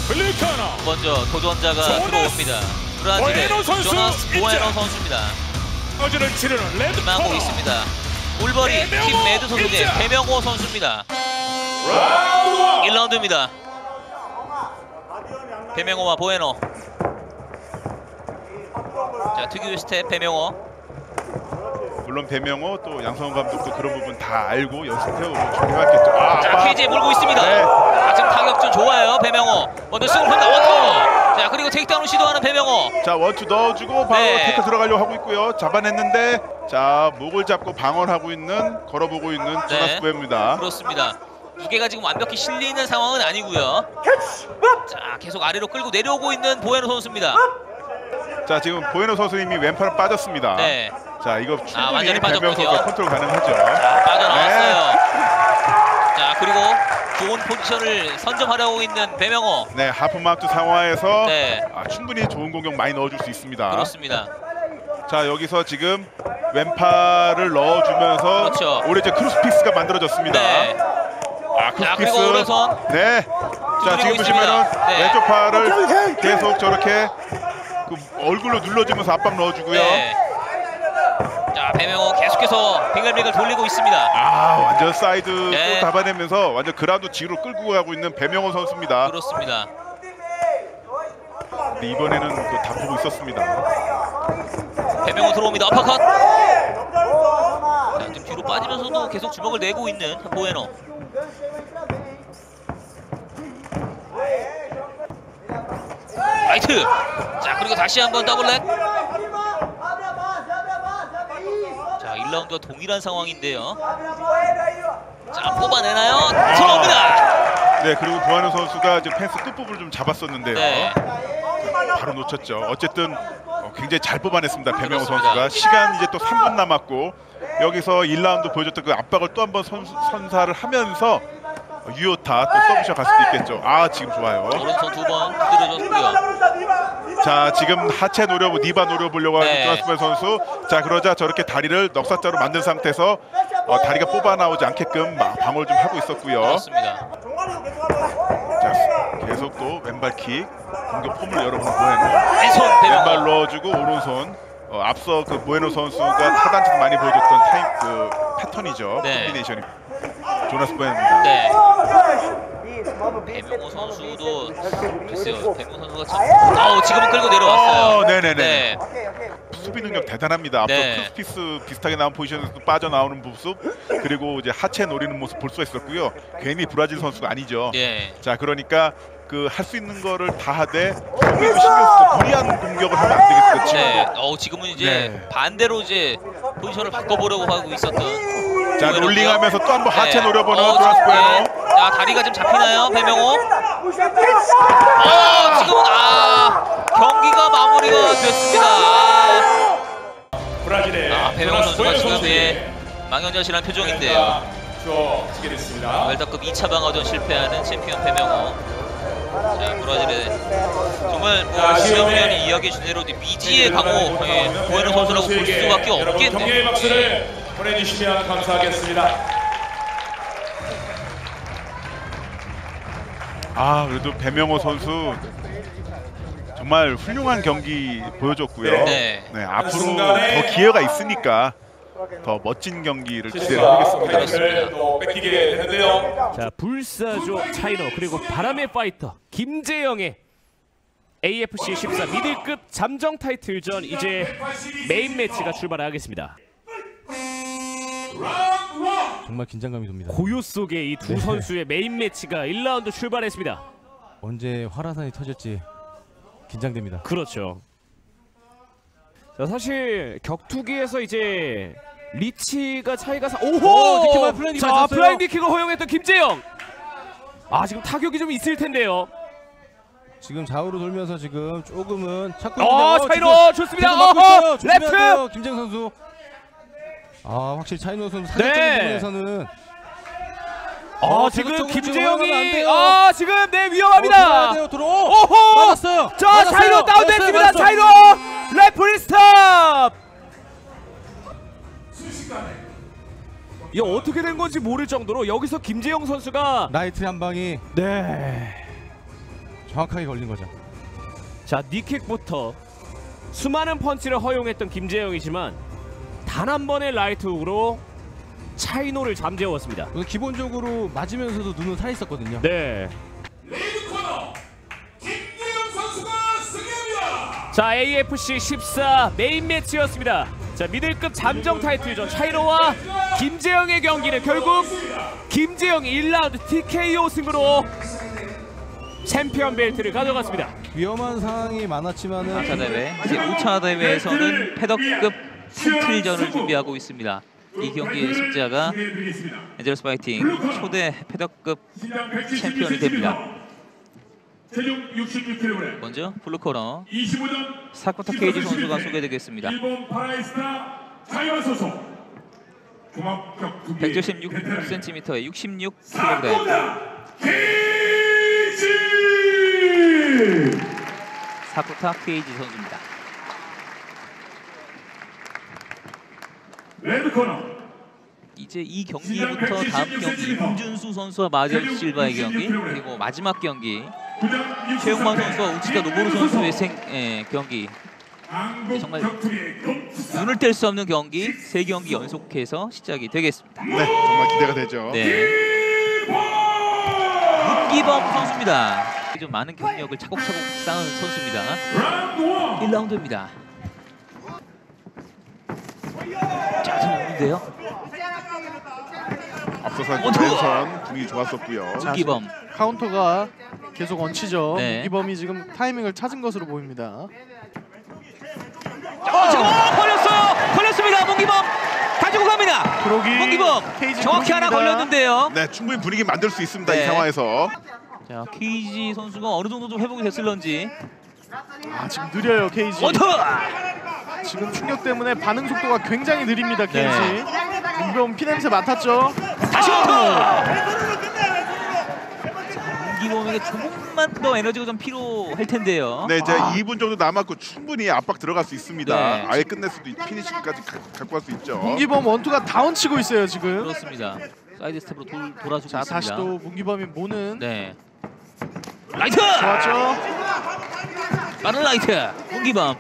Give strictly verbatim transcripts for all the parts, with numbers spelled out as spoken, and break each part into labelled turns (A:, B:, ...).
A: 먼저 도전자가 들어옵니다. 브라질의 조나스 보에노 선수입니다.
B: 어제를 치르는 레드
A: 끝나고
B: 코너.
A: 있습니다. 울버리 팀 레드 소속의 배명호 선수입니다. 일 라운드입니다. 배명호와 보에노. 자, 특유의 스텝 배명호.
C: 물론 배명호 또 양성훈 감독도 그런 부분 다 알고 연습해오고 준비해왔겠죠. 아,
A: 자, 케이지에 물고 있습니다.
C: 네.
A: 아, 지금 타격전 좋아요, 배명호. 먼저 승을 본다, 원투. 자, 그리고 테이크다운을 시도하는 배명호.
C: 자, 원투 넣어주고 바로
A: 네.
C: 태클 들어가려고 하고 있고요. 잡아냈는데 자, 목을 잡고 방어하고 있는, 걸어보고 있는
A: 네.
C: 조나스 보에입니다.
A: 그렇습니다. 무게가 지금 완벽히 실리는 상황은 아니고요. 자, 계속 아래로 끌고 내려오고 있는 보에노 선수입니다.
C: 자, 지금 보에노 선수님이 왼팔은 빠졌습니다.
A: 네.
C: 자, 이거 충분히
A: 아, 완전히
C: 배명
A: 빠졌군요.
C: 선수가 컨트롤 가능하죠.
A: 자, 빠져나왔어요.
C: 네.
A: 자, 그리고 좋은 포지션을 선점하려고 있는 배명호.
C: 네, 하프마크 상황에서
A: 네.
C: 아, 충분히 좋은 공격 많이 넣어줄 수 있습니다.
A: 그렇습니다.
C: 자, 여기서 지금 왼팔을 넣어주면서
A: 그렇죠.
C: 올해 이제 크루스픽스가 만들어졌습니다.
A: 네.
C: 아,
A: 자,
C: 크루스픽스.
A: 그리고 오른손.
C: 네. 자, 지금
A: 있습니다.
C: 보시면은
A: 네.
C: 왼쪽 팔을 계속 저렇게 그 얼굴로 눌러주면서 압박 넣어주고요.
A: 네. 자, 배명호 계속해서 빙글빙글 돌리고 있습니다.
C: 아, 완전 사이드
A: 네.
C: 또 잡아내면서 완전 그라운드 뒤로 끌고 가고 있는 배명호 선수입니다.
A: 그렇습니다.
C: 근데 이번에는 그 다 보고 있었습니다.
A: 배명호 들어옵니다. 어퍼컷. 자, 좀 뒤로 빠지면서도 계속 주먹을 내고 있는 보에노. 라이트. 자, 그리고 다시 한번 더블렉. 자, 일 라운드와 동일한 상황인데요. 자, 뽑아내나요? 들어옵니다.
C: 네, 그리고 보아노 선수가 이제 펜스 끝부분을 좀 잡았었는데요.
A: 네.
C: 바로 놓쳤죠. 어쨌든 어, 굉장히 잘 뽑아냈습니다. 배명호
A: 그렇습니다.
C: 선수가. 시간 이제 또 삼 분 남았고 여기서 일 라운드 보여줬던 그 압박을 또 한 번 선사를 하면서 유효타 또 서브샷 갈 수도 있겠죠. 아, 지금 좋아요.
A: 오른손 두 번 두드려줬고요.
C: 자, 지금 하체 노려보 니바 노려보려고 하는
A: 네.
C: 조나스 보에 선수. 자, 그러자 저렇게 다리를 넉사자로 만든 상태에서 어, 다리가 뽑아 나오지 않게끔 막 방어를 좀 하고 있었고요.
A: 그렇습니다.
C: 자, 계속 또 왼발 킥 공격 폼을 열어보는 보에노.
A: 왼손 배명호.
C: 왼발 넣어주고 오른손. 어, 앞서 그 보에노 선수가 타단에서 많이 보여줬던 타입 그 패턴이죠.
A: 네.
C: 콤비네이션이. 조나스 보에노입니다.
A: 네. 배명호 선수도 글쎄요. 배명호 선수가 참. 아우, 지금은 끌고 내려왔어요.
C: 어, 네네네.
A: 네.
C: 수비 능력 대단합니다. 앞서
A: 네.
C: 크루스피스 비슷하게 나온 포지션에서 빠져나오는 모습, 그리고 이제 하체 노리는 모습 볼 수가 있었고요. 괜히 브라질 선수가 아니죠.
A: 네.
C: 자, 그러니까 그 할 수 있는 거를 다 하되 수비도 신경 써서 무리한 공격을 하면 안 되겠어요. 그
A: 네.
C: 친구도.
A: 어, 지금은 이제
C: 네.
A: 반대로 이제 포지션을 바꿔보려고 하고 있었던.
C: 자,
A: 보에노고요.
C: 롤링하면서 또 한 번 하체
A: 네.
C: 노려보는
A: 어,
C: 조나스 보에노.
A: 네. 자, 다리가 좀 잡히나요, 배명호? 어, 지금은 아 경기가 마무리가 됐습니다. 아,
B: 브라질의
A: 아 배명호
B: 조나스
A: 선수가
B: 보에노
A: 지금
B: 선수에게
A: 예, 망연자실한 표정인데요.
B: 주어지게 됐습니다.
A: 웰터급 이 차 방어전 실패하는 챔피언 배명호. 자, 브라질의 정말 뭐 지정위원이 이야기해 준 대로 미지의 강호 예, 보에노 선수라고 볼 수밖에
B: 여러분 경기의
A: 없겠네요.
B: 박수를 보내주시면 감사하겠습니다.
C: 아, 그래도 배명호 선수 정말 훌륭한 경기 보여줬고요.
A: 네.
C: 네, 앞으로 더 기회가 있으니까 더 멋진 경기를 기대를 하겠습니다.
A: 그렇습니다.
B: 또 뺏기게 되는데요.
D: 자, 불사조 차이너 그리고 바람의 파이터 김재영의 에이에프씨 십사 미들급 잠정 타이틀전 이제 메인 매치가 출발하겠습니다.
E: 정말 긴장감이 돕니다.
D: 고요 속에 이 두
E: 네.
D: 선수의 메인 매치가 일 라운드 출발했습니다.
E: 언제 화라산이 터질지 긴장됩니다.
D: 그렇죠. 자, 사실 격투기에서 이제 리치가 차이가 사... 오호!
E: 오, 니키만 플라잉 니키
D: 자,
E: 맞았어요.
D: 플라잉 니킥을 허용했던 김재영. 아, 지금 타격이 좀 있을 텐데요.
E: 지금 좌우로 돌면서 지금 조금은 찾고
D: 어,
E: 있는데
D: 차이너 좋습니다. 어허! 레프트!
E: 김재영 선수. 아, 확실히 차이너 선수
D: 네.
E: 사격적인 부분에서는
D: 아,
E: 어,
D: 지금
E: 자극적으로
D: 김재영이
E: 지금 안 돼요.
D: 아, 지금 네, 위험합니다.
E: 어, 들어와야 돼요, 들어.
D: 오호!
E: 맞았어요.
D: 자,
E: 맞았어요.
D: 차이로 다운됐습니다.
E: 맞았어요.
D: 차이로 레프리 스탑. 이게 어떻게 된 건지 모를 정도로 여기서 김재영 선수가
E: 라이트 한 방이
D: 네
E: 정확하게 걸린 거죠.
D: 자, 니킥부터 수많은 펀치를 허용했던 김재영이지만 단 한 번의 라이트 훅으로 차이노를 잠재웠습니다.
E: 그래서 기본적으로 맞으면서도 눈은 사 있었거든요.
D: 네.
F: 레이드 코너 김재영 선수가 승리합니다.
D: 자, 에이에프씨 십사 메인 매치였습니다. 자, 미들급 잠정 타이틀전 차이노와 김재영의 경기는 결국 김재영이 일 라운드 티케이오 승부로 챔피언 벨트를 가져갔습니다.
E: 위험한 상황이 많았지만은
A: 사 차 대회 이제 오 차 대회에서는 패더급 타이틀전을 준비하고 있습니다. 이 경기의 승자가 엔젤스 파이팅 초대 패더급 챔피언이 됩니다.
F: 체중 육십육 킬로그램
A: 먼저 블루코너
F: 이십오 점
A: 사쿠타 케이지 선수가 소개되겠습니다.
F: 일본 파라이스타 자이와 소속 종합격 투기
A: 백칠십육 센티미터에 육십육 킬로그램
F: 케이지
A: 사쿠타 케이지 선수입니다.
F: 레드 코너
A: 이제 이 경기부터 다음 경기 홍준수 선수와 마젤 실바의 경기, 그리고 마지막 경기 최용만 선수와 우치다 노보루 선수의 생, 예, 경기, 정말 눈을 뗄 수 없는 경기 세 경기 연속해서 시작이 되겠습니다.
C: 네, 정말 기대가 되죠.
A: 네. 문기범 선수입니다. 좀 많은 경력을 차곡차곡 쌓은 선수입니다. 일 라운드입니다. 자, 좀 없는데요.
C: 앞서서
A: 원투!
C: 왼손 분위기 좋았었고요.
A: 문기범.
G: 카운터가 계속 얹히죠.
A: 네.
G: 문기범이 지금 타이밍을 찾은 것으로 보입니다.
A: 어, 지금 어, 걸렸어요. 걸렸습니다. 문기범 가지고 갑니다.
G: 그러기
A: 문기범
G: 케이지
A: 정확히 하나
G: 들어옵니다.
A: 걸렸는데요.
C: 네, 충분히 분위기 만들 수 있습니다.
A: 네.
C: 이 상황에서.
A: 자, 케이지 선수가 어느 정도 좀 회복이 됐을런지.
G: 아, 지금 느려요 케이지.
A: 원투!
G: 지금 충격 때문에 반응 속도가 굉장히 느립니다
A: 네.
G: 케이지. 문기범 피냄새 맡았죠.
A: 다시 원투! 문기범에게 조금만 더 에너지가 좀 필요할 텐데요.
C: 네, 이제 이 분 정도 남았고 충분히 압박 들어갈 수 있습니다.
A: 네.
C: 아예 끝낼 수도 있, 피니시까지 가, 갖고 갈 수 있죠.
G: 문기범 원투가 다운치고 있어요 지금.
A: 그렇습니다. 사이드 스텝으로 돌, 돌아주고
G: 자,
A: 있습니다.
G: 다시 또 문기범이 모는.
A: 네. 라이트!
G: 좋았죠.
A: 빠른 라이트. 문기범.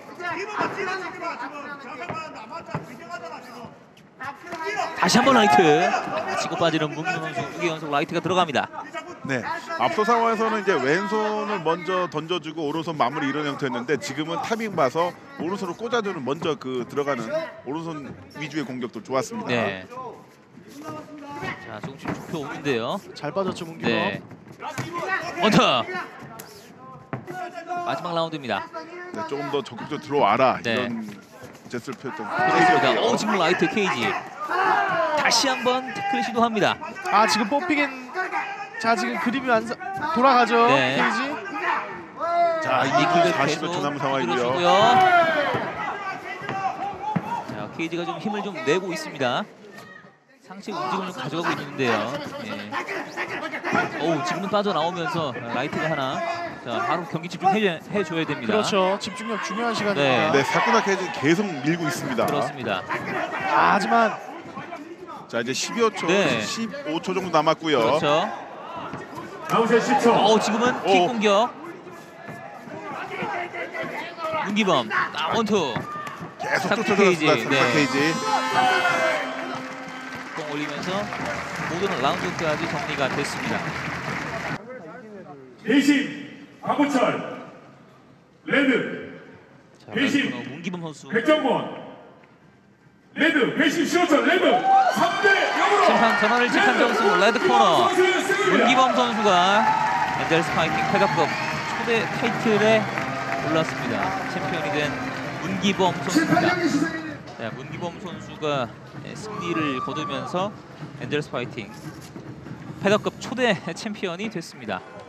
A: 다시 한번 라이트. 치고 빠지는 문기범 선수 두 개 연속 라이트가 들어갑니다.
C: 네, 앞서 상황에서는 이제 왼손을 먼저 던져주고 오른손 마무리 이런 형태였는데 지금은 타이밍 봐서 오른손을 꽂아주는 먼저 그 들어가는 오른손 위주의 공격도 좋았습니다.
A: 네. 자, 조금씩 좁혀 오는데요.
G: 잘 빠졌죠 문기범.
A: 네. 원터. 마지막 라운드입니다.
C: 네, 조금 더 적극적으로 들어와라
A: 네.
C: 이런 제스를 표했던
A: 그렇습니다.
C: 케이지였고요.
A: 오, 지금 라이트 케이지. 다시 한번 태클 시도합니다.
G: 아, 지금 뽑히긴. 자, 지금 그립이 완성 돌아가죠
A: 네.
G: 케이지.
C: 자,
A: 니킥을
C: 사십 초
A: 계속
C: 남은 상황이고요.
A: 들어주고요. 자, 케이지가 좀 힘을 좀 내고 있습니다. 상체 움직임을 좀 가져가고 있는데요. 예. 오, 지금은 빠져나오면서 라이트가 하나. 자, 바로 경기 집중해 해줘야 됩니다.
G: 그렇죠. 집중력 중요한 시간입니다.
A: 네.
C: 네, 사쿠나 케이지 계속 밀고 있습니다.
A: 그렇습니다.
G: 아, 하지만
C: 자, 이제 십여 초,
A: 네.
C: 십오 초 정도 남았고요.
A: 그렇죠.
F: 나우세 십 초
A: 오, 지금은 킥
C: 오.
A: 공격. 문기범. 아, 원투.
C: 계속
A: 사쿠나
C: 쫓아들었습니다.
A: 케이지.
C: 사쿠나
A: 네.
C: 케이지.
A: 공 올리면서 모든 라운드까지 정리가 됐습니다.
F: 대신 박우철 레드
A: 자,
F: 대신
A: 라운드 문기범 선수.
F: 백정권 레드 배신 시호철 레드 삼 대 영으로
A: 심판 전환을 직한 점수 레드 코너 문기범 선수가 엔젤스 파이팅 패더급 초대 타이틀에 올랐습니다. 챔피언이 된 문기범 선수입니다. 자, 문기범 선수가 승리를 거두면서 엔젤스 파이팅 패더급 초대 챔피언이 됐습니다.